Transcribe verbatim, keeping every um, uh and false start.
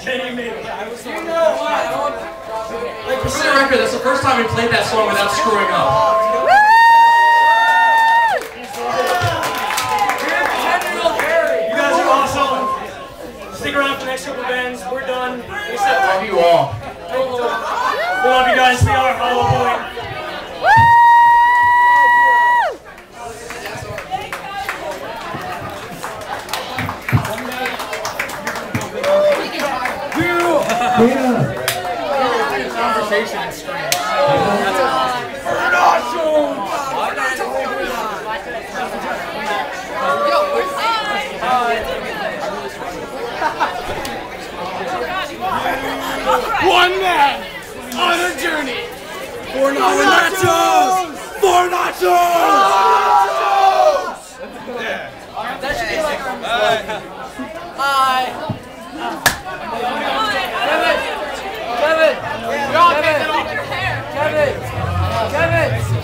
Kenny made it. You know what? Like, for the record, that's the first time we played that song without screwing up. You guys are awesome. Stick around for the next couple bands. We're done. We said Love you all. We love you guys. We are Hollow Point. Conversation is strange. One man on a journey. Four nachos. Four nachos. Yeah. Hi. Kevin. Kevin. Kevin. Kevin. Kevin.